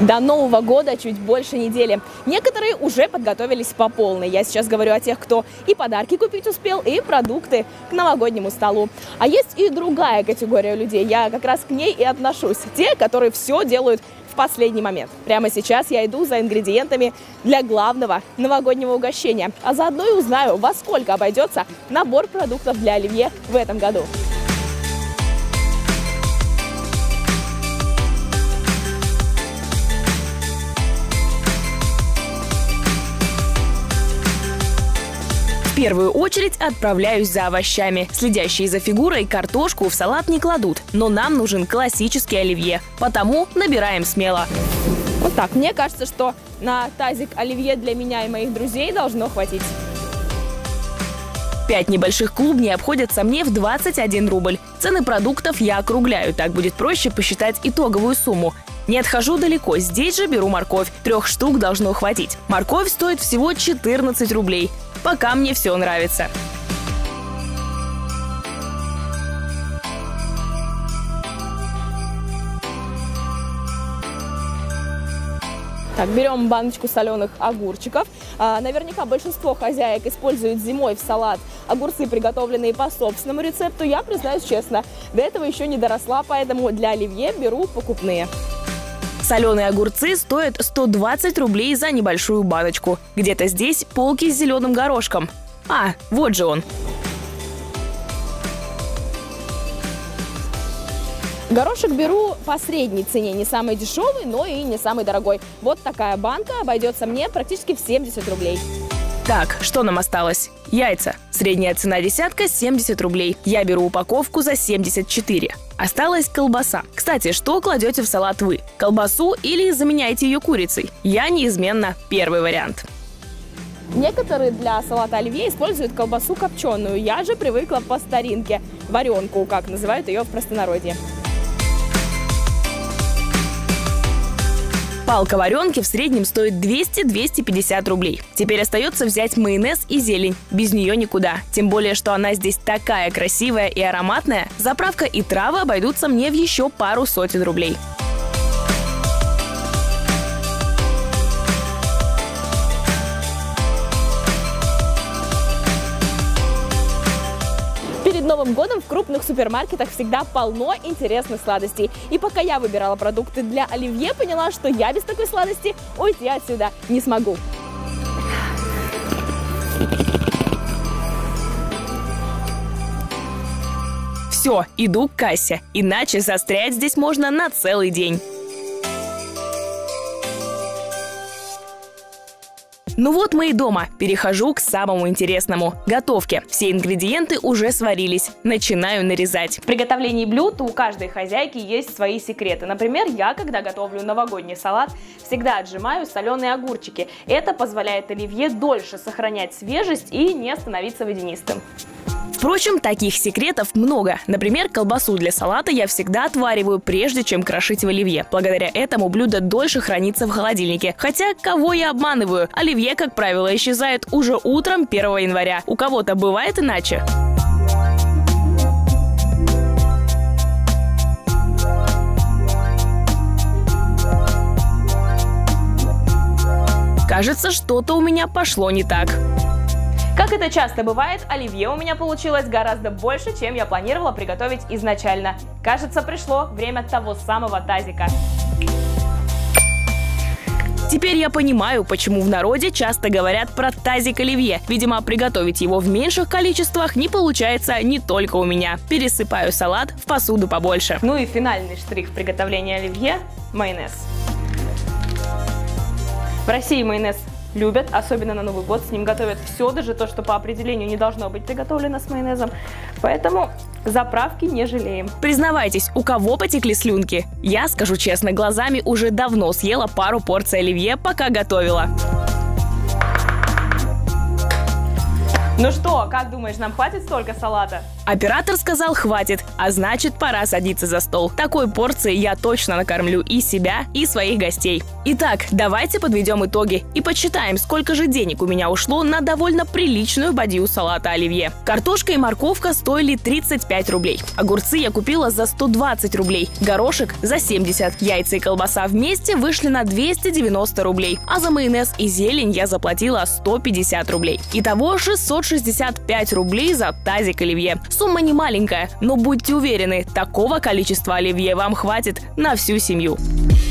До Нового года чуть больше недели. Некоторые уже подготовились по полной. Я сейчас говорю о тех, кто и подарки купить успел, и продукты к новогоднему столу. А есть и другая категория людей. Я как раз к ней и отношусь. Те, которые все делают в последний момент. Прямо сейчас я иду за ингредиентами для главного новогоднего угощения. А заодно и узнаю, во сколько обойдется набор продуктов для оливье в этом году. В первую очередь отправляюсь за овощами. Следящие за фигурой картошку в салат не кладут, но нам нужен классический оливье, потому набираем смело. Вот так, мне кажется, что на тазик оливье для меня и моих друзей должно хватить. 5 небольших клубней обходятся мне в 21 рубль. Цены продуктов я округляю, так будет проще посчитать итоговую сумму. Не отхожу далеко, здесь же беру морковь. 3 штук должно хватить. Морковь стоит всего 14 рублей. Пока мне все нравится. Так, берем баночку соленых огурчиков. Наверняка большинство хозяек используют зимой в салат огурцы, приготовленные по собственному рецепту. Я, признаюсь честно, до этого еще не доросла, поэтому для оливье беру покупные. Соленые огурцы стоят 120 рублей за небольшую баночку. Где-то здесь полки с зеленым горошком. А, вот же он. Горошек беру по средней цене, не самый дешевый, но и не самый дорогой. Вот такая банка обойдется мне практически в 70 рублей. Так, что нам осталось? Яйца. Средняя цена десятка – 70 рублей. Я беру упаковку за 74. Осталась колбаса. Кстати, что кладете в салат вы? Колбасу или заменяете ее курицей? Я неизменно первый вариант. Некоторые для салата оливье используют колбасу копченую. Я же привыкла по старинке. Варенку, как называют ее в простонародье. Палка варенки в среднем стоит 200-250 рублей. Теперь остается взять майонез и зелень. Без нее никуда. Тем более, что она здесь такая красивая и ароматная. Заправка и травы обойдутся мне в еще пару сотен рублей. Перед Новым годом в крупных супермаркетах всегда полно интересных сладостей. И пока я выбирала продукты для оливье, поняла, что я без такой сладости уйти отсюда не смогу. Все, иду к кассе, иначе застрять здесь можно на целый день. Ну вот мы и дома. Перехожу к самому интересному – готовке. Все ингредиенты уже сварились. Начинаю нарезать. В приготовлении блюд у каждой хозяйки есть свои секреты. Например, я, когда готовлю новогодний салат, всегда отжимаю соленые огурчики. Это позволяет оливье дольше сохранять свежесть и не становиться водянистым. Впрочем, таких секретов много. Например, колбасу для салата я всегда отвариваю, прежде чем крошить в оливье. Благодаря этому блюдо дольше хранится в холодильнике. Хотя, кого я обманываю? Оливье, как правило, исчезает уже утром 1 января. У кого-то бывает иначе? Кажется, что-то у меня пошло не так. Как это часто бывает, оливье у меня получилось гораздо больше, чем я планировала приготовить изначально. Кажется, пришло время того самого тазика. Теперь я понимаю, почему в народе часто говорят про тазик оливье. Видимо, приготовить его в меньших количествах не получается не только у меня. Пересыпаю салат в посуду побольше. Ну и финальный штрих в приготовлении оливье – майонез. В России майонез любят, особенно на Новый год. С ним готовят все, даже то, что по определению не должно быть приготовлено с майонезом. Поэтому заправки не жалеем. Признавайтесь, у кого потекли слюнки? Я, скажу честно, глазами уже давно съела пару порций оливье, пока готовила. Ну что, как думаешь, нам хватит столько салата? Оператор сказал хватит, а значит пора садиться за стол. Такой порции я точно накормлю и себя, и своих гостей. Итак, давайте подведем итоги и подсчитаем, сколько же денег у меня ушло на довольно приличную бадью салата оливье. Картошка и морковка стоили 35 рублей. Огурцы я купила за 120 рублей, горошек за 70. Яйца и колбаса вместе вышли на 290 рублей, а за майонез и зелень я заплатила 150 рублей. Итого 665 рублей за тазик оливье. Сумма не маленькая, но будьте уверены, такого количества оливье вам хватит на всю семью.